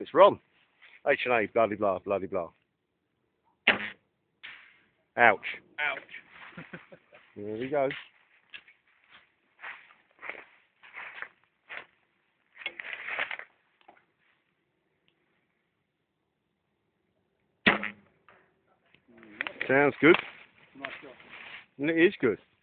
It's Ron. H&A, bloody blah, bloody blah. Ouch. Ouch. There we go. Sounds good. Nice job. And it is good.